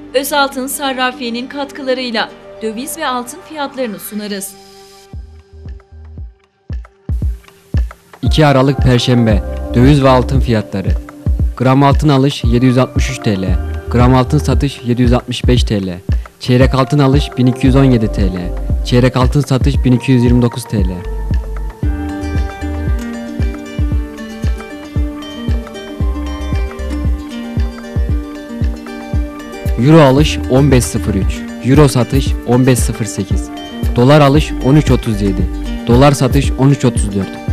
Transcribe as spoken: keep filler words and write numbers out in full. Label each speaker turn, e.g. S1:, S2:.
S1: Özaltın Sarrafiye'nin katkılarıyla döviz ve altın fiyatlarını sunarız.
S2: iki Aralık Perşembe döviz ve altın fiyatları. Gram altın alış yedi yüz altmış üç TL, gram altın satış yedi yüz altmış beş TL, çeyrek altın alış bin iki yüz on yedi TL, çeyrek altın satış bin iki yüz yirmi dokuz TL. Euro alış on beş sıfır üç, Euro satış on beş sıfır sekiz, Dolar alış on üç otuz yedi, Dolar satış on üç otuz dört.